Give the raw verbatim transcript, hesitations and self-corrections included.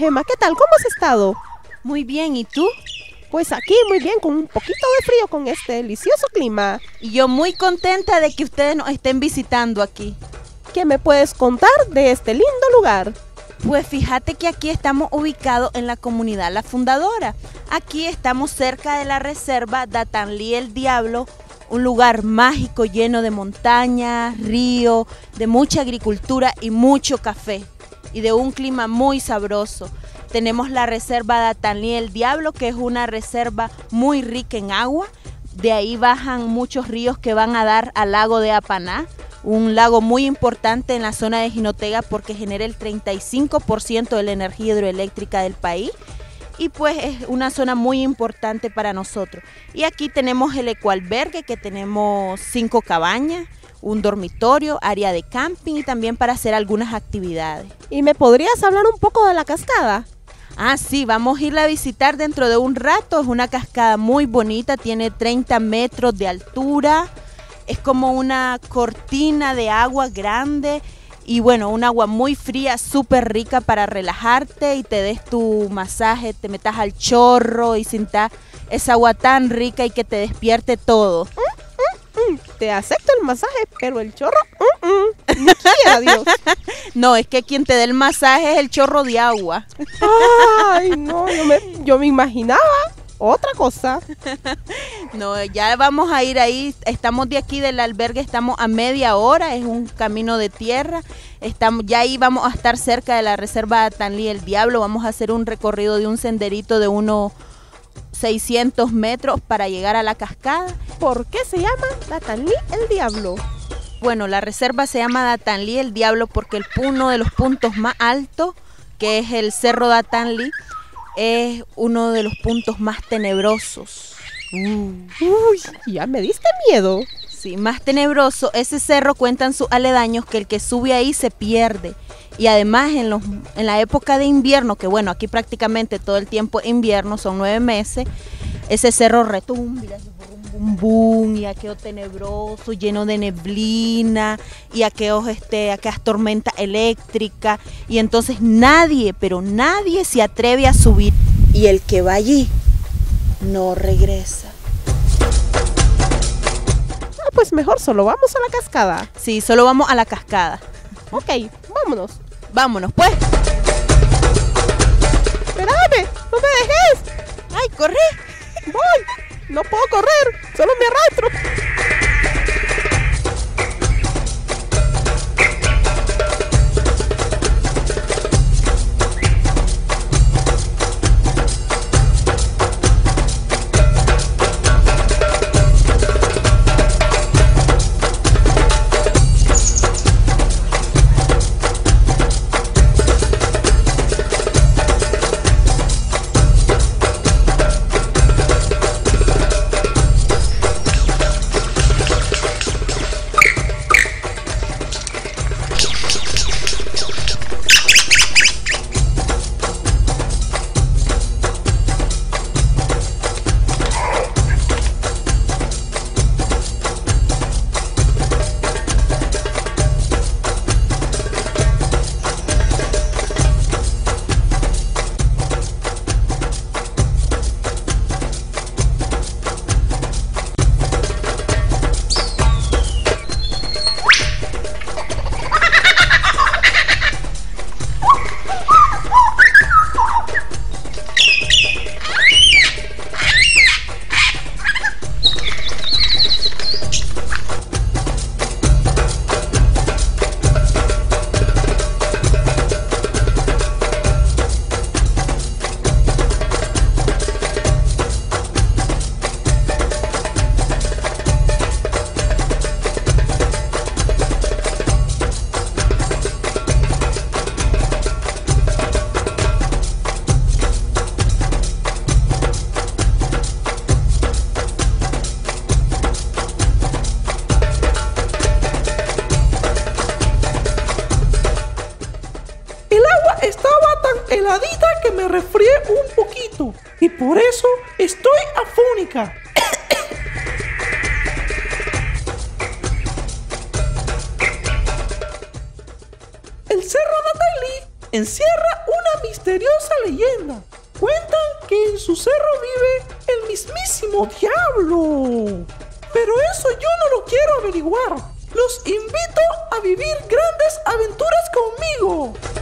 Gema, ¿qué tal? ¿Cómo has estado? Muy bien, ¿y tú? Pues aquí muy bien, con un poquito de frío, con este delicioso clima. Y yo muy contenta de que ustedes nos estén visitando aquí. ¿Qué me puedes contar de este lindo lugar? Pues fíjate que aquí estamos ubicados en la comunidad La Fundadora. Aquí estamos cerca de la reserva Datanlí el Diablo, un lugar mágico lleno de montañas, río, de mucha agricultura y mucho café, y de un clima muy sabroso. Tenemos la reserva Datanlí el Diablo, que es una reserva muy rica en agua. De ahí bajan muchos ríos que van a dar al lago de Apaná, un lago muy importante en la zona de Jinotega porque genera el treinta y cinco por ciento de la energía hidroeléctrica del país. Y pues es una zona muy importante para nosotros. Y aquí tenemos el ecoalbergue, que tenemos cinco cabañas, un dormitorio, área de camping y también para hacer algunas actividades. ¿Y me podrías hablar un poco de la cascada? Ah, sí, vamos a irla a visitar dentro de un rato. Es una cascada muy bonita, tiene treinta metros de altura. Es como una cortina de agua grande y bueno, un agua muy fría, súper rica para relajarte y te des tu masaje, te metas al chorro y sientas esa agua tan rica y que te despierte todo. Mm, mm, mm. Te acepto el masaje, pero el chorro, mm, mm. no quiera Dios. No, es que quien te dé el masaje es el chorro de agua. Ay, no, yo me, yo me imaginaba otra cosa. No, ya vamos a ir ahí. Estamos de aquí del albergue, estamos a media hora, es un camino de tierra. Estamos, ya ahí vamos a estar cerca de la reserva Datanlí el Diablo. Vamos a hacer un recorrido de un senderito de unos seiscientos metros para llegar a la cascada. ¿Por qué se llama Datanlí el Diablo? Bueno, la reserva se llama Datanlí el Diablo porque el, uno de los puntos más altos, que es el Cerro Datanlí, es uno de los puntos más tenebrosos. Uh. Uy, ya me diste miedo. Sí, más tenebroso. Ese cerro, cuentan sus aledaños, que el que sube ahí se pierde. Y además en, los, en la época de invierno, que bueno, aquí prácticamente todo el tiempo es invierno, son nueve meses, ese cerro retumba, bum, bum, y aquello tenebroso, lleno de neblina, y aquellos, este, aquellas tormentas eléctricas, y entonces nadie, pero nadie se atreve a subir, y el que va allí no regresa. Ah, pues mejor solo vamos a la cascada. Sí, solo vamos a la cascada. Ok, vámonos. Vámonos, pues. Espérame, no me dejes. Ay, corre. Voy. No puedo correr, solo me arrastro. heladita que me resfrié un poquito y por eso estoy afónica. El Cerro Datanlí encierra una misteriosa leyenda. Cuentan que en su cerro vive el mismísimo diablo. Pero eso yo no lo quiero averiguar. Los invito a vivir grandes aventuras conmigo.